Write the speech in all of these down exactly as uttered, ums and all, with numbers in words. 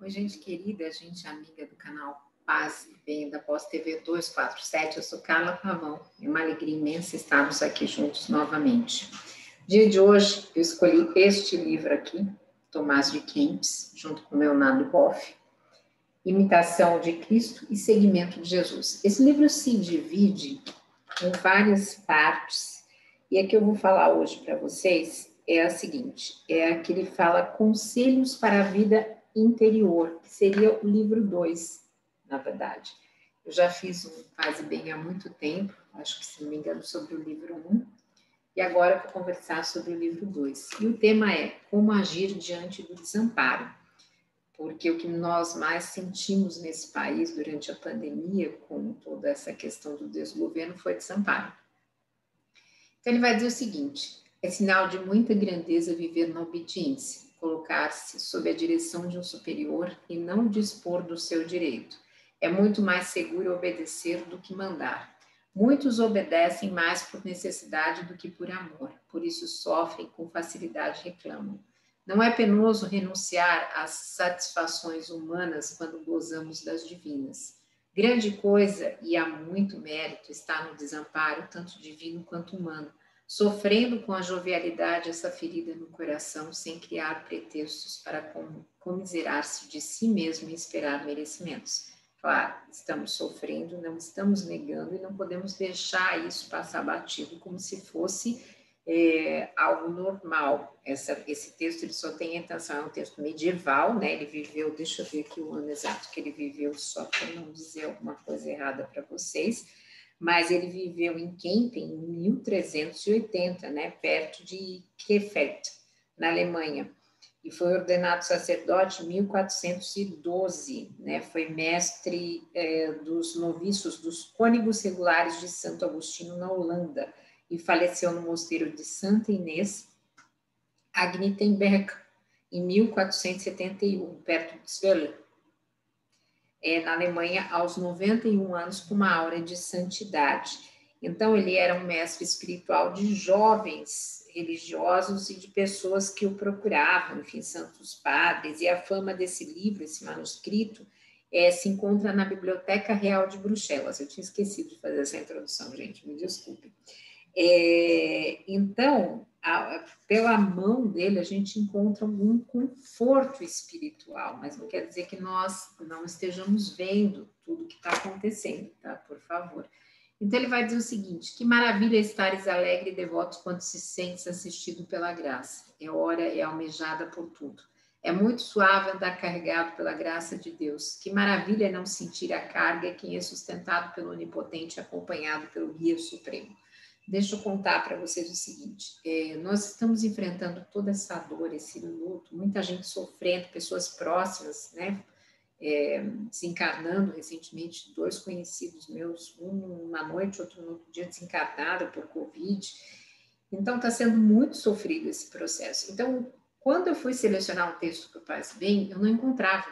Oi, gente querida, gente amiga do canal Paz e Bem da Pós T V duzentos e quarenta e sete, eu sou Carla Pavão. É uma alegria imensa estarmos aqui juntos novamente. Dia de hoje, eu escolhi este livro aqui, Tomás de Kempis, junto com Leonardo Boff, Imitação de Cristo e Seguimento de Jesus. Esse livro se divide em várias partes, e a que eu vou falar hoje para vocês é a seguinte, é a que ele fala Conselhos para a Vida Interior, que seria o livro dois, na verdade. Eu já fiz um Paz e Bem há muito tempo, acho que, se não me engano, sobre o livro um, e agora vou conversar sobre o livro dois. E o tema é Como Agir Diante do Desamparo, porque o que nós mais sentimos nesse país durante a pandemia, com toda essa questão do desgoverno, foi desamparo. Então ele vai dizer o seguinte, é sinal de muita grandeza viver na obediência, colocar-se sob a direção de um superior e não dispor do seu direito. É muito mais seguro obedecer do que mandar. Muitos obedecem mais por necessidade do que por amor, por isso sofrem com facilidade e reclamam. Não é penoso renunciar às satisfações humanas quando gozamos das divinas. Grande coisa, e há muito mérito, está no desamparo, tanto divino quanto humano, sofrendo com a jovialidade essa ferida no coração, sem criar pretextos para comiserar-se de si mesmo e esperar merecimentos. Claro, estamos sofrendo, não estamos negando e não podemos deixar isso passar batido como se fosse é, algo normal. Essa, esse texto ele só tem a intenção, é um texto medieval, né? Ele viveu, deixa eu ver aqui o ano exato que ele viveu, só para não dizer alguma coisa errada para vocês, mas ele viveu em Kempen em mil trezentos e oitenta, né? Perto de Krefeld, na Alemanha. E foi ordenado sacerdote em mil quatrocentos e doze, né? Foi mestre é, dos noviços, dos cônegos regulares de Santo Agostinho na Holanda, e faleceu no mosteiro de Santa Inês, Agnitenberg, em mil quatrocentos e setenta e um, perto de Zwolle, é, na Alemanha, aos noventa e um anos, com uma aura de santidade. Então, ele era um mestre espiritual de jovens religiosos e de pessoas que o procuravam, enfim, santos padres, e a fama desse livro, esse manuscrito, é, se encontra na Biblioteca Real de Bruxelas. Eu tinha esquecido de fazer essa introdução, gente, me desculpe. É, então, a, pela mão dele, a gente encontra algum conforto espiritual, mas não quer dizer que nós não estejamos vendo tudo que está acontecendo, tá? Por favor. Então, ele vai dizer o seguinte, que maravilha estares alegre e devoto quando se sentes assistido pela graça. É hora, é almejada por tudo. É muito suave andar carregado pela graça de Deus. Que maravilha é não sentir a carga quem é sustentado pelo Onipotente, acompanhado pelo Guia Supremo. Deixa eu contar para vocês o seguinte, é, nós estamos enfrentando toda essa dor, esse luto, muita gente sofrendo, pessoas próximas, né, é, desencarnando recentemente, dois conhecidos meus, um na noite, outro no outro dia desencarnado por Covid, então está sendo muito sofrido esse processo. Então, quando eu fui selecionar um texto para o Paz e Bem, eu não encontrava,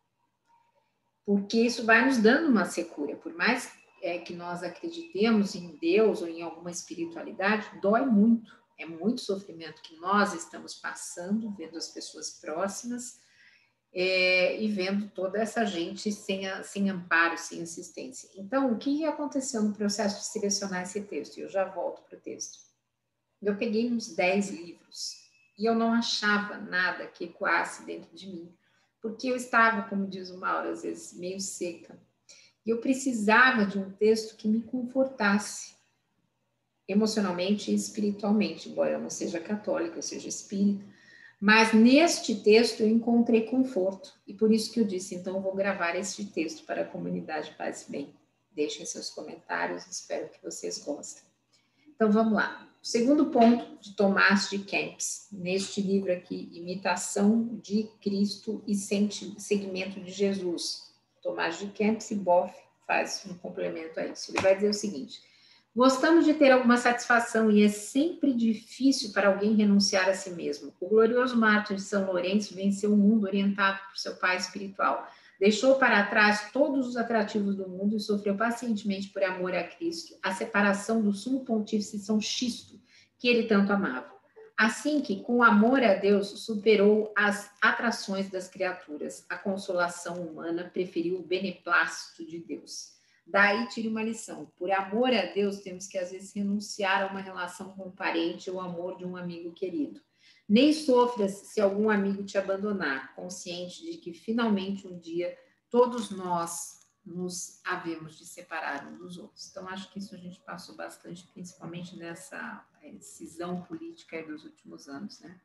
porque isso vai nos dando uma secura, por mais é, que nós acreditemos em Deus ou em alguma espiritualidade, dói muito, é muito sofrimento que nós estamos passando, vendo as pessoas próximas é, e vendo toda essa gente sem, a, sem amparo, sem assistência. Então, o que aconteceu no processo de selecionar esse texto? Eu já volto para o texto. Eu peguei uns dez livros e eu não achava nada que ecoasse dentro de mim, porque eu estava, como diz o Mauro, às vezes meio seca. E eu precisava de um texto que me confortasse emocionalmente e espiritualmente, embora eu não seja católica, eu seja espírita, mas neste texto eu encontrei conforto, e por isso que eu disse, então eu vou gravar este texto para a comunidade Paz e Bem. Deixem seus comentários, espero que vocês gostem. Então vamos lá. O segundo ponto de Tomás de Kempis, neste livro aqui, Imitação de Cristo e Seguimento de Jesus. Tomás de Kempis e Boff faz um complemento a isso. Ele vai dizer o seguinte, gostamos de ter alguma satisfação e é sempre difícil para alguém renunciar a si mesmo. O glorioso mártir de São Lourenço venceu o mundo orientado por seu pai espiritual. Deixou para trás todos os atrativos do mundo e sofreu pacientemente por amor a Cristo a separação do sumo pontífice São Xisto, que ele tanto amava. Assim que, com amor a Deus, superou as atrações das criaturas. A consolação humana preferiu o beneplácito de Deus. Daí tire uma lição. Por amor a Deus, temos que, às vezes, renunciar a uma relação com um parente ou amor de um amigo querido. Nem sofras se algum amigo te abandonar, consciente de que, finalmente, um dia, todos nós nos havemos de separar uns dos outros. Então, acho que isso a gente passou bastante, principalmente nessa cisão política dos últimos anos, né?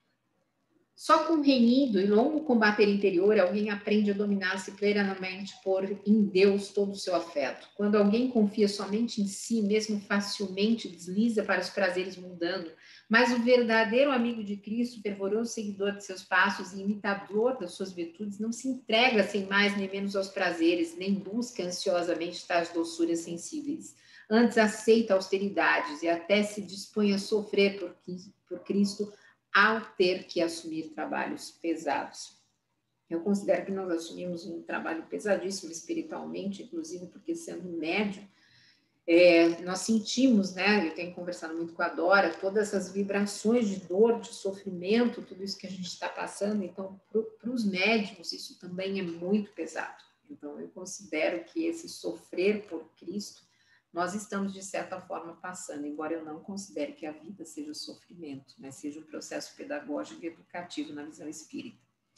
Só com renido e longo combater interior, alguém aprende a dominar-se plenamente por em Deus todo o seu afeto. Quando alguém confia somente em si, mesmo facilmente desliza para os prazeres mundando, mas o verdadeiro amigo de Cristo, fervoroso seguidor de seus passos e imitador das suas virtudes, não se entrega sem mais nem menos aos prazeres, nem busca ansiosamente tais doçuras sensíveis. Antes aceita austeridades e até se dispõe a sofrer por, por Cristo, ao ter que assumir trabalhos pesados. Eu considero que nós assumimos um trabalho pesadíssimo espiritualmente, inclusive porque sendo médium, é, nós sentimos, né, eu tenho conversado muito com a Dora, todas essas vibrações de dor, de sofrimento, tudo isso que a gente está passando, então para os médiums isso também é muito pesado. Então eu considero que esse sofrer por Cristo, nós estamos, de certa forma, passando, embora eu não considere que a vida seja sofrimento, mas seja um processo pedagógico e educativo na visão espírita.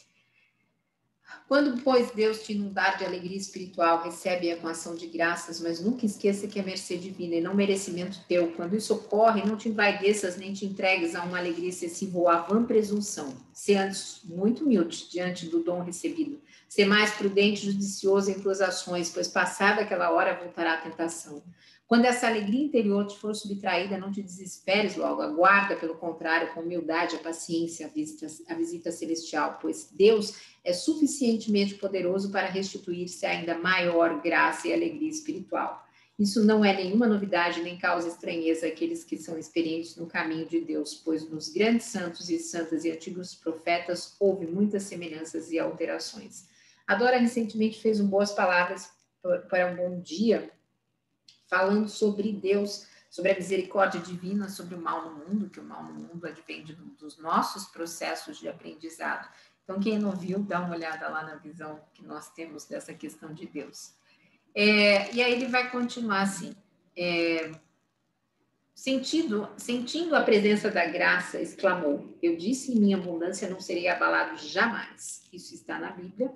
Quando, pois, Deus te inundar de alegria espiritual, recebe-a com ação de graças, mas nunca esqueça que é mercê divina e não merecimento teu. Quando isso ocorre, não te envaideças nem te entregues a uma alegria excessiva ou à vã presunção. Se antes muito humilde diante do dom recebido, ser mais prudente e judicioso em tuas ações, pois passada aquela hora voltará a tentação. Quando essa alegria interior te for subtraída, não te desesperes logo, aguarda, pelo contrário, com humildade, a paciência, a visita, a visita celestial, pois Deus é suficientemente poderoso para restituir-se ainda maior graça e alegria espiritual. Isso não é nenhuma novidade, nem causa estranheza àqueles que são experientes no caminho de Deus, pois nos grandes santos e santas e antigos profetas houve muitas semelhanças e alterações. A Dora recentemente fez um boas palavras para um bom dia, falando sobre Deus, sobre a misericórdia divina, sobre o mal no mundo, que o mal no mundo advém dos nossos processos de aprendizado. Então, quem não viu, dá uma olhada lá na visão que nós temos dessa questão de Deus. É, e aí ele vai continuar assim, é, sentindo, sentindo a presença da graça, exclamou, eu disse em minha abundância não serei abalado jamais. Isso está na Bíblia.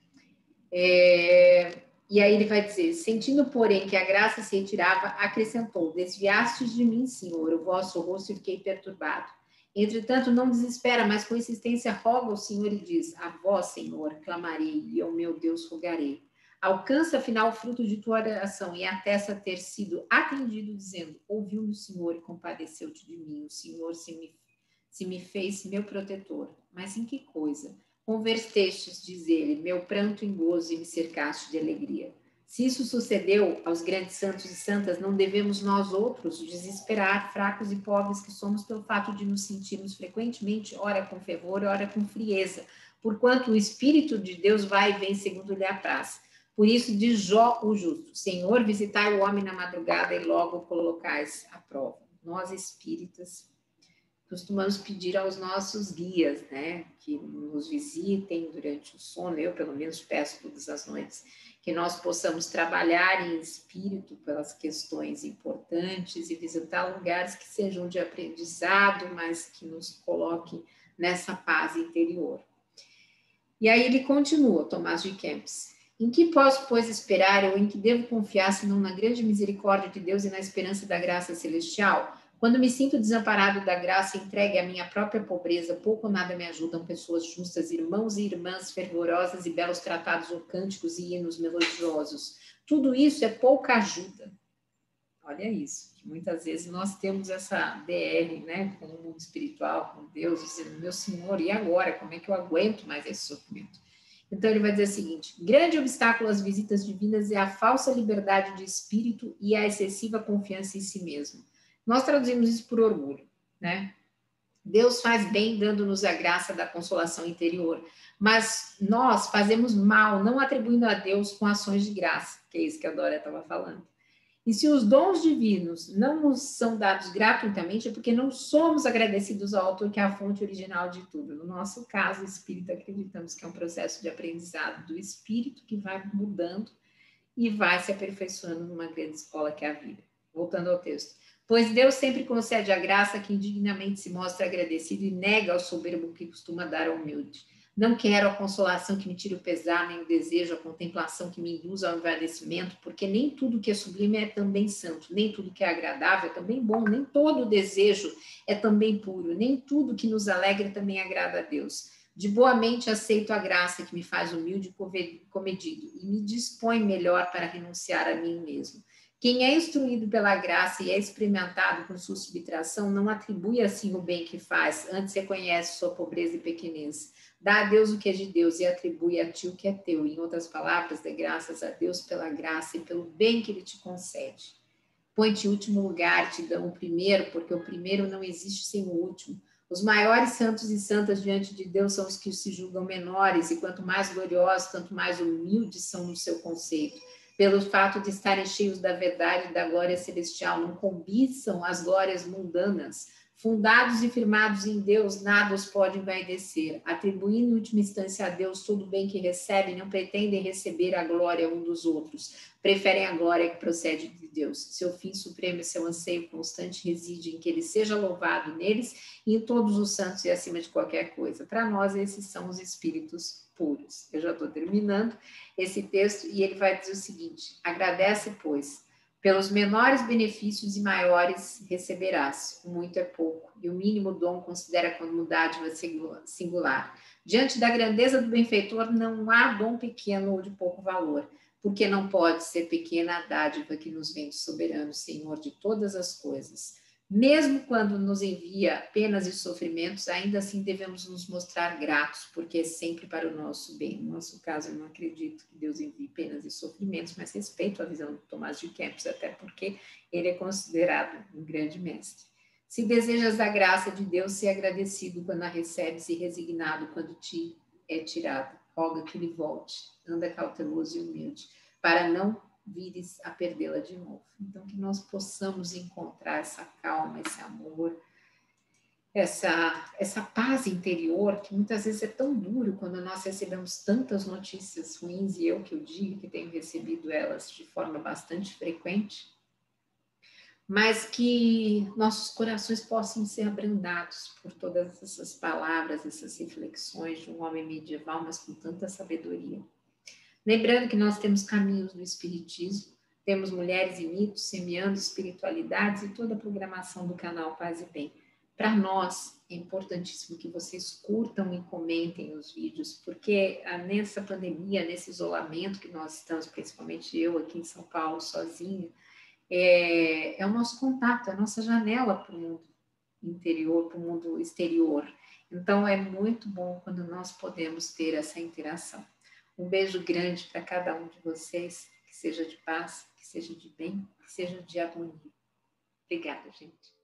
É, e aí ele vai dizer, sentindo, porém, que a graça se retirava, acrescentou, desviastes de mim, Senhor, o vosso rosto e fiquei perturbado. Entretanto, não desespera, mas com insistência roga ao Senhor e diz, a vós, Senhor, clamarei, e ao meu Deus rogarei. Alcança, afinal, o fruto de tua oração, e atesta ter sido atendido, dizendo, ouviu-me o Senhor e compadeceu-te de mim. O Senhor se me, se me fez meu protetor. Mas em que coisa? Convertestes, diz ele, meu pranto em gozo e me cercaste de alegria. Se isso sucedeu aos grandes santos e santas, não devemos nós outros desesperar, fracos e pobres que somos, pelo fato de nos sentirmos frequentemente, ora com fervor, ora com frieza, porquanto o Espírito de Deus vai e vem segundo lhe apraz. Por isso diz Jó o justo, Senhor, visitai o homem na madrugada e logo o colocais à prova. Nós espíritas costumamos pedir aos nossos guias, né, que nos visitem durante o sono, eu pelo menos peço todas as noites, que nós possamos trabalhar em espírito pelas questões importantes e visitar lugares que sejam de aprendizado, mas que nos coloquem nessa paz interior. E aí ele continua, Tomás de Kempis, em que posso, pois, esperar ou em que devo confiar, senão na grande misericórdia de Deus e na esperança da graça celestial? Quando me sinto desamparado da graça, entregue à minha própria pobreza, pouco ou nada me ajudam pessoas justas, irmãos e irmãs fervorosas e belos tratados ou cânticos e hinos melodiosos. Tudo isso é pouca ajuda. Olha isso, que muitas vezes nós temos essa D R, né, com o mundo espiritual, com Deus, dizendo, meu Senhor, e agora? Como é que eu aguento mais esse sofrimento? Então ele vai dizer o seguinte, grande obstáculo às visitas divinas é a falsa liberdade de espírito e a excessiva confiança em si mesmo. Nós traduzimos isso por orgulho, né? Deus faz bem dando-nos a graça da consolação interior, mas nós fazemos mal não atribuindo a Deus com ações de graça, que é isso que a Dora estava falando. E se os dons divinos não nos são dados gratuitamente, é porque não somos agradecidos ao autor, que é a fonte original de tudo. No nosso caso, espírita, acreditamos que é um processo de aprendizado do espírito que vai mudando e vai se aperfeiçoando numa grande escola que é a vida. Voltando ao texto. Pois Deus sempre concede a graça a quem dignamente se mostra agradecido e nega ao soberbo que costuma dar ao humilde. Não quero a consolação que me tire o pesar, nem o desejo, a contemplação que me induz ao envaidecimento, porque nem tudo que é sublime é também santo, nem tudo que é agradável é também bom, nem todo desejo é também puro, nem tudo que nos alegra também agrada a Deus. De boa mente aceito a graça que me faz humilde e comedido, e me dispõe melhor para renunciar a mim mesmo. Quem é instruído pela graça e é experimentado com sua subtração, não atribui assim o bem que faz, antes reconhece sua pobreza e pequenez. Dá a Deus o que é de Deus e atribui a ti o que é teu. Em outras palavras, dê graças a Deus pela graça e pelo bem que Ele te concede. Põe-te em último lugar, te dão o primeiro, porque o primeiro não existe sem o último. Os maiores santos e santas diante de Deus são os que se julgam menores, e quanto mais gloriosos, tanto mais humildes são no seu conceito. Pelo fato de estarem cheios da verdade e da glória celestial, não cobiçam as glórias mundanas. Fundados e firmados em Deus, nada os pode envaidecer. Atribuindo em última instância a Deus todo o bem que recebem, não pretendem receber a glória um dos outros. Preferem a glória que procede de Deus. Seu fim supremo e seu anseio constante reside em que Ele seja louvado neles e em todos os santos e acima de qualquer coisa. Para nós, esses são os espíritos puros. Eu já estou terminando esse texto e ele vai dizer o seguinte: agradece, pois, pelos menores benefícios e maiores receberás. O muito é pouco, e o mínimo dom considera como dádiva singular. Diante da grandeza do benfeitor, não há dom pequeno ou de pouco valor, porque não pode ser pequena a dádiva que nos vem do soberano Senhor de todas as coisas. Mesmo quando nos envia penas e sofrimentos, ainda assim devemos nos mostrar gratos, porque é sempre para o nosso bem. No nosso caso, eu não acredito que Deus envie penas e sofrimentos, mas respeito a visão de Tomás de Kempis, até porque ele é considerado um grande mestre. Se desejas a graça de Deus, se agradecido quando a recebes e resignado quando te é tirado. Roga que ele volte, anda cauteloso e humilde, para não vires a perdê-la de novo. Então, que nós possamos encontrar essa calma, esse amor, essa, essa paz interior, que muitas vezes é tão duro quando nós recebemos tantas notícias ruins, e eu que eu digo que tenho recebido elas de forma bastante frequente, mas que nossos corações possam ser abrandados por todas essas palavras, essas reflexões de um homem medieval, mas com tanta sabedoria. Lembrando que nós temos caminhos do Espiritismo, temos Mulheres e Mitos, Semeando Espiritualidades e toda a programação do canal Paz e Bem. Para nós, é importantíssimo que vocês curtam e comentem os vídeos, porque nessa pandemia, nesse isolamento que nós estamos, principalmente eu aqui em São Paulo, sozinha, é, é o nosso contato, é a nossa janela para o mundo interior, para o mundo exterior. Então, é muito bom quando nós podemos ter essa interação. Um beijo grande para cada um de vocês, que seja de paz, que seja de bem, que seja de harmonia. Obrigada, gente.